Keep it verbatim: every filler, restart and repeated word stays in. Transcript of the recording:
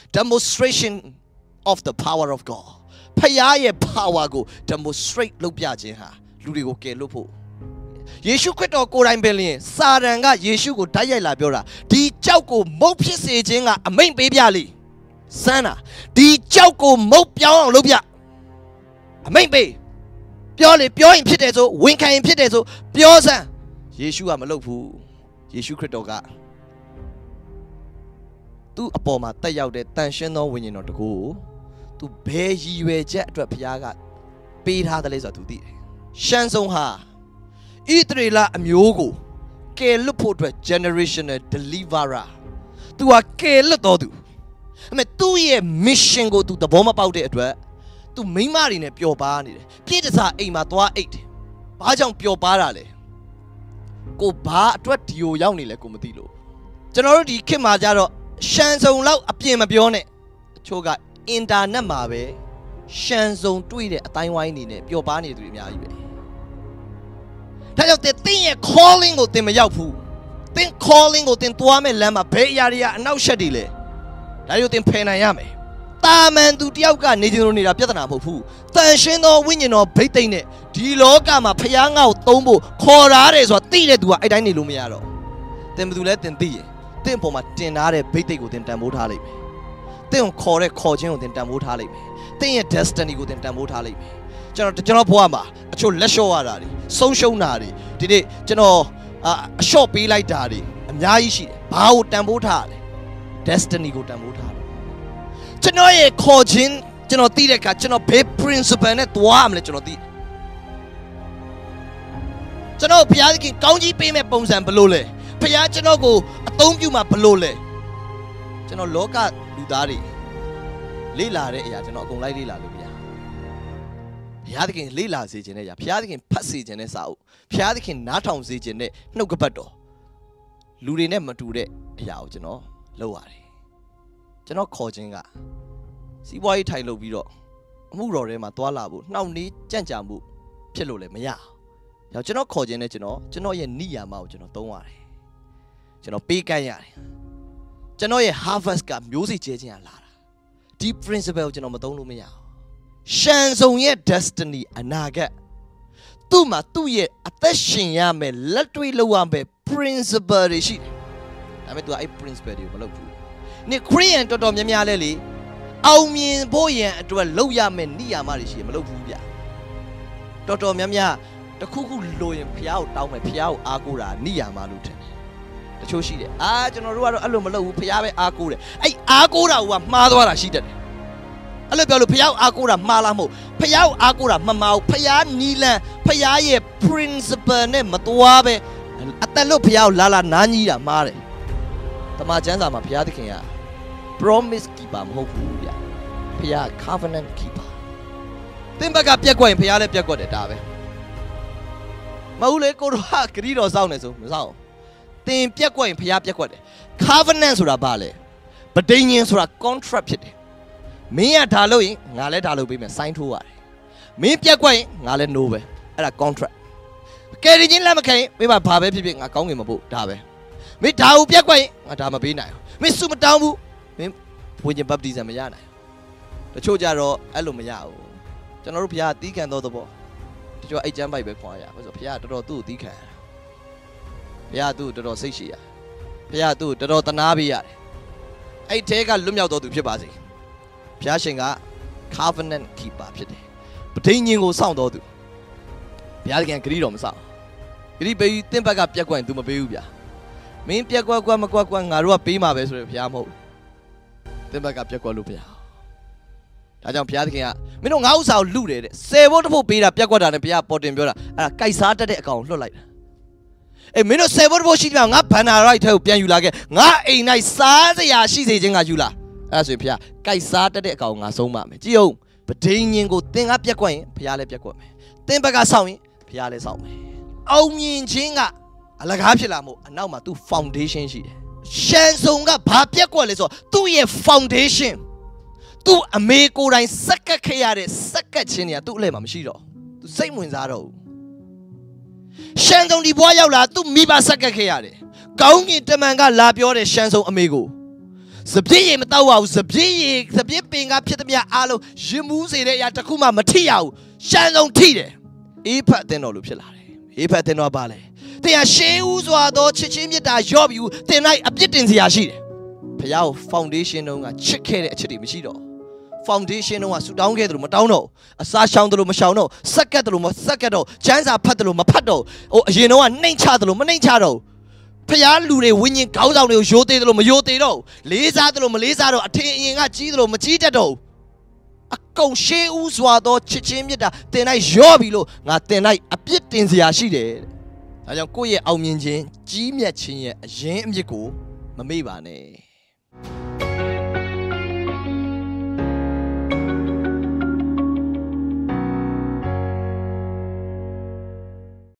demonstration of the power of God ဖခင်ရဲ့ power ကို demonstrate လုပ်ပြခြင်းဟာလူတွေကိုကယ်လွတ်ဖို့ယေရှုခရစ်တော်ကိုယ်တိုင်ပဲလျင်စာတန်ကယေရှုကိုဓာတ်ရိုက်လာပြောတာဒီကြောက်ကိုမုတ်ဖြစ်စေခြင်းကအမိန့်ပေးပြလေစမ်းတာဒီကြောက်ကိုမုတ်ပြောင်းအောင်လုပ်ပြအမိန့်ပေးပြောလေပြောရင်ဖြစ်တယ်ဆိုဝန်ခံရင်ဖြစ်တယ်ဆိုပြောစမ်းယေရှုကမလုပ်ဘူးယေရှုခရစ်တော်ကသူ့အပေါ်မှာတက်ရောက်တဲ့တန်ရှင်းသောဝိညာဉ်တော်တကူကိုသူဘယ်ရည်ရွယ်ချက်အတွက်ဘုရားကပေးထားတယ်လဲဆိုတာသူသိတယ်ရှမ်းဆုံးဟာဣသရေလအမျိုးကိုကယ်လွတ်ဖို့အတွက် generational deliverer သူကကယ်လွတ်တော်သူအမေသူ့ရဲ့ mission ကိုသူသဘောမပေါက်တဲ့အတွက်သူမိန်းမတွေနဲ့ပျော်ပါနေတယ်ပြည့်တစားအိမ်မှာသွားအိတ်တယ်ဘာကြောင့်ပျော်ပါတာလဲကိုဘာအတွက်ဒီကိုရောက်နေလဲကိုမသိလို့ကျွန်တော်တို့ဒီခေတ်မှာကြတော့ရှမ်းစုံလောက်အပြင်မပြောနဲ့အချို့ကအင်တာနက်မှာပဲရှမ်းစုံတွေ့တဲ့အတိုင်းဝိုင်းနေနဲ့ပျော်ပါနေသူတွေအများကြီးပဲဒါကြောင့်တင်ရဲ့ calling ကိုတင်မရောက်ဘူးတင် calling ကိုတင်သွားမဲ့လမ်းမှာဘယ်အရာတွေကအနောက်ရှက်တွေလဲဒါတွေကိုတင်ဖယ်နိုင်ရမယ်တာမန်သူတယောက်ကနေကျင်လို့နေတာပြဿနာမဟုတ်ဘူးတန်ရှင်းသောဝိညာဉ်တော်ဗိတ်သိမ့်နဲ့ဒီလောကမှာဖခင်ငါ့ကိုသုံးဖို့ခေါ်ထားတယ်ဆိုတာသိတဲ့သူကအဲ့တိုင်းနေလို့မရတော့တင်ဘယ်သူလဲတင်သိရင်တင်ပေါ်မှာတင်ထားတဲ့ဗိတ်သိက်ကိုတင်တန်ဖိုးထားလိုက်မယ်တင်ကိုခေါ်တဲ့ခေါ်ခြင်းကိုတင်တန်ဖိုးထားလိုက်မယ်တင်ရဲ့ destiny ကိုတင်တန်ဖိုးထားလိုက်မယ်ကျွန်တော်ကျွန်တော်ဘဝမှာအချို့လက်လျှော့ရတာတွေဆုံးရှုံးတာတွေဒီနေ့ကျွန်တော်အလျှော့ပေးလိုက်တာတွေအများကြီးရှိတယ်ဘာကိုတန်ဖိုးထားလဲ destiny ကိုတန်ဖိုးထားတယ်ကျွန်တော်ရဲ့ခေါ်ခြင်းကျွန်တော်သိတဲ့အခါကျွန်တော်ဘယ် principle နဲ့သွားမလဲကျွန်တော်သိကျွန်တော်ဘုရားသခင်ကောင်းကြီးပေးမဲ့ပုံစံဘယ်လိုလဲဘုရားကျွန်တော်ကိုအသုံးပြုမှာဘယ်လိုလဲကျွန်တော်လောကလူသားတွေလေ့လာတဲ့အရာကျွန်တော်အကုန်လိုက်လေ့လာလို့ဗျာဘုရားသခင်လေ့လာစေခြင်းနဲ့ရာဘုရားသခင်ဖတ်စေခြင်းနဲ့စာအုပ်ဘုရားသခင်နားထောင်စေခြင်းနဲ့နှုတ်ကပတ်တော်လူတွေနဲ့မတူတဲ့အရာကိုကျွန်တော်လုပ်ရတယ်ကျွန်တော်ခေါ်ခြင်းကစီးပွားရေးထိုင်လုပ်ပြီးတော့အမှုတော်ထဲမှာတွာလာဖို့နှောင့်နှေးကြံ့ကြာမှုဖြစ်လို့လည်းမရအောင်ကျွန်တော်ခေါ်ခြင်းနဲ့ကျွန်တော်ကျွန်တော်ရဲ့နိယာမကိုကျွန်တော်သုံးရတယ်ကျွန်တော်ပေးကမ်းရတယ်ကျွန်တော်ရဲ့ harvest ကမျိုးစေ့ကျဲခြင်းကလာတာဒီ principle ကိုကျွန်တော်မသုံးလို့မရအောင်ရှန်စုံရဲ့ destiny အနာဂတ်သူ့မှာသူ့ရဲ့အသက်ရှင်ရမယ်လက်တွေ့လုပ်ရမယ် principle တွေရှိတယ်ဒါပေမဲ့ तू အဲ့ principle တွေကိုမလုပ်ဘူးနေခရီးယန်တော်တော်များများလဲလေအောင်မြင်ဖို့ရန်အတွက်လုပ်ရမယ်နိယာမတွေရှိရင်မလုပ်ဘူးဗျတော်တော်များများတခုခုလိုရင်ဖះကိုတောင်းမယ်ဖះကိုအားကိုးတာနိယာမလို့ထင်တယ်တချို့ရှိတယ်အာကျွန်တော်တို့ကတော့အဲ့လိုမလုပ်ဘူးဖះပဲအားကိုးတယ်အဲ့အားကိုးတာကမှားသွားတာရှိတတ်တယ်အဲ့လိုပြောလို့ဖះကိုအားကိုးတာမှားလားမဟုတ်ဖះကိုအားကိုးတာမမှားဘူးဖះနီလန်ဖះရဲ့ principle နဲ့မသွားပဲအသက်လို့ဖះကိုလာလာနားကြီးတာမှားတယ်တမန်ကျမ်းစာမှာဖះသခင်ကpromise keeper မဟုတ်ဘူးဗျဖခင် covenant keeper သင်ဘက်ကပြက်ကွက်ရင်ဖခင်လည်းပြက်ကွက်တယ်ဒါပဲမဟုတ်လေကိုတို့ကဂရီတော်စောင့်နေဆိုမစောင့်သင်ပြက်ကွက်ရင်ဖခင်ပြက်ကွက်တယ် covenant ဆိုတာဘာလဲပဋိညာဉ်ဆိုတာ contract ဖြစ်တယ်မင်းကဒါလို့ရင်ငါလည်းဒါလို့ပေးမယ် sign ထိုးရတယ်မင်းပြက်ကွက်ရင်ငါလည်း no ပဲအဲ့ဒါ contract ကယ်ရင်လက်မခံရင်မင်းဘာပဲဖြစ်ဖြစ်ငါကောင်းငင်မဖို့ဒါပဲမင်းဒါကိုပြက်ကွက်ရင်ငါဒါမပေးနိုင်ဘူးမင်းစုမတောင်းဘူးမင်းဝိညာဉ် baptism မရနိုင်တချို့ကြတော့အဲ့လိုမရဘူးကျွန်တော်တို့ဘုရားတီးခံတော်သဘောတချို့အဲ့ကျမ်းပိုက်ပဲခွာရဘာလို့ဘုရားတော်တော်သူ့ကိုတီးခံဘုရားသူ့တော်တော်စိတ်ရှည်ရဘုရားသူ့တော်တော်တနာပေးရတယ်အဲ့ထဲကလွတ်မြောက်တော်သူဖြစ်ပါစေဘုရားရှင်က covenant keeper ဖြစ်တယ်ပဋိညာဉ်ကိုစောင့်တော်သူဘုရားသခင်ဂရီတော်မစောင့်ဂရီပေးတင့်ဘက်ကပြက်ကွက်ရင် तू မပေးဘူးဗျာမင်းပြက်ကွက်ကွက်မကွက်ကွက်ငါတို့ကပေးမှာပဲဆိုရယ်ဘုရားမဟုတ်သင်ဘက်ကပြက်ကွက်လို့ဘုရားဒါကြောင့်ဘုရားသခင်ကမင်းတို့ငါဥစ္စာကိုလူတယ်တဲ့ဆယ်ဘိုးတစ်ဖို့ပေးတာပြက်ကွက်တာနဲ့ဘုရားပေါ်တင်ပြောတာအဲ့ဒါကြိုက်စားတတ်တဲ့အကောင်ကိုလွှတ်လိုက်တာအေးမင်းတို့ဆယ်ဘိုးတစ်ဖို့ရှိတယ်ငါဘန်နာရိုက်ထဲကိုပြန်ယူလာခဲ့ငါအိမ်၌စားစရာရှိစေခြင်းကယူလာအဲ့ဒါဆိုရင်ဘုရားကြိုက်စားတတ်တဲ့အကောင်ကိုငါဆုံးမမယ်ကြည့်အောင်ပဋိညာဉ်ကိုသင်ကပြက်ကွက်ရင်ဘုရားလည်းပြက်ကွက်မယ်သင်ဘက်ကစောင့်ရင်ဘုရားလည်းစောင့်မယ်အောင်မြင်ခြင်းကအလကားဖြစ်လာမို့အနောက်မှာသူ foundation ရှိတယ်ရှန်စုံကဘာပြက်ကွက်လဲဆိုတော့သူ့ရဲ့ foundation သူ့အမေကိုယ်တိုင်စက်ကတ်ခဲ့ရတဲ့စက်ကတ်ခြင်းတွေကသူ့အလဲမှာမရှိတော့သူစိတ်ဝင်စားတော့ဘူးရှန်စုံဒီဘွားရောက်လာသူ့မိဘစက်ကတ်ခဲ့ရတယ်ကောင်းကင်တမန်ကလာပြောတယ်ရှန်စုံအမေကိုစပြည့်ရေမတော့ဘူးစပြည့်ရေစပြည့်ပင်ကဖြစ်သမျှအားလုံးရင်မူးစေတဲ့အရာတစ်ခုမှမထိရဘူးရှမ်းဆုံးထိတယ်အေးဖတ်တဲ့တော်လို့ဖြစ်လာတယ်အေးဖတ်တဲ့တော်ပါလေတင်ဟာရှေးဦးစွာသောချစ်ချင်းမြတ်တာရော့ပြီးတင်လိုက်အပြစ်တင်စရာရှိတယ်ဖခင်ကို foundation တုန်းကချစ်ခဲ့တဲ့အချက်တွေမရှိတော့ foundation တုန်းကဆူတောင်းခဲ့တယ်လို့မတောင်းတော့အစာရှောင်တယ်လို့မရှောင်တော့စက်ကတ်တယ်လို့မစက်ကတ်တော့ကျန်းစာဖတ်တယ်လို့မဖတ်တော့ဟိုအရင်တုန်းကနှိမ့်ချတယ်လို့မနှိမ့်ချတော့ဖခင်လူတွေဝိညာဉ်ခေါင်းဆောင်တွေကိုရိုးသေးတယ်လို့မရိုးသေးတော့လေးစားတယ်လို့မလေးစားတော့အထင်အရင်ကကြီးတယ်လို့မကြီးတတ်တော့အကုန်ရှေးဦးစွာသောချစ်ချင်းမြတ်တာတင်လိုက်ရော့ပြီလို့ငါတင်လိုက်အပြစ်တင်စရာရှိတယ်ဒါကြောင့်ကိုယ့်ရဲ့အောင်မြင်ခြင်းကြီးမြတ်ခြင်းရဲ့အရင်အမြစ်ကိုမမေ့ပါနဲ့